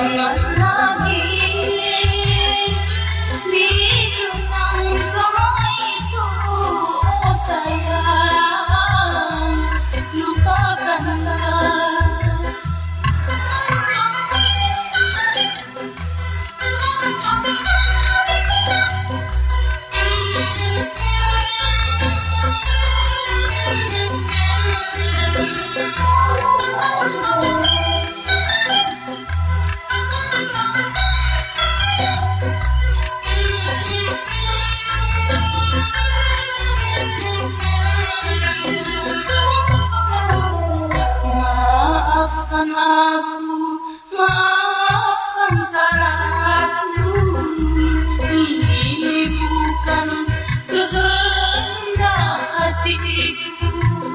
Jangan lagi dikenang semua itu, oh sayang, lupakanlah. Maafkan aku, maafkan salahku. Ini bukan kehendak hatiku.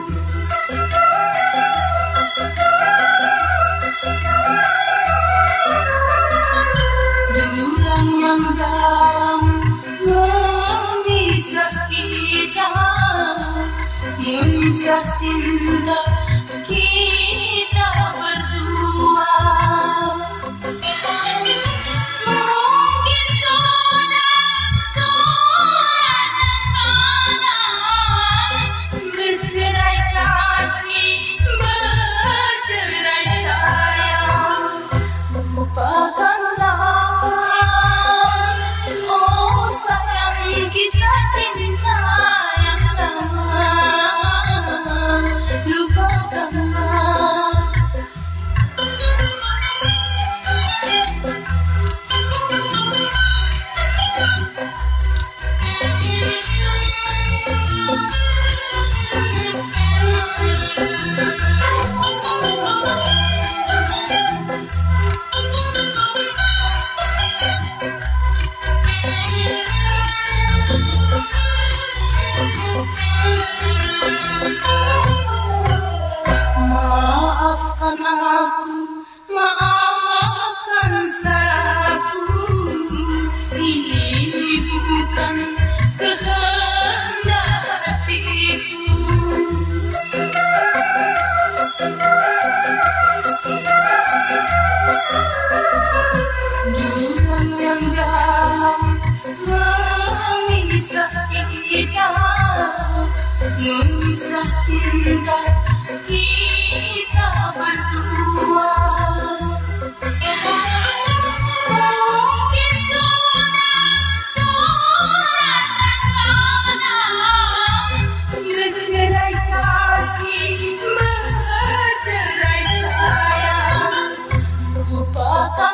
Jurang yang dalam memisah kita, memisah cinta kita berdua. Mungkin surat tangan bercerai kasih, bercerai sayang. Lupakanlah, oh sayang, kisah cinta yang lama. Lupakanlah. Maafkan aku, maafkan salahku. Ini bukan kehendak hatiku. Jurang yang dalam memisah kita, memisah cinta kita berdua. Mungkin surat tangan bercerai kasih, bercerai sayang. Lupakan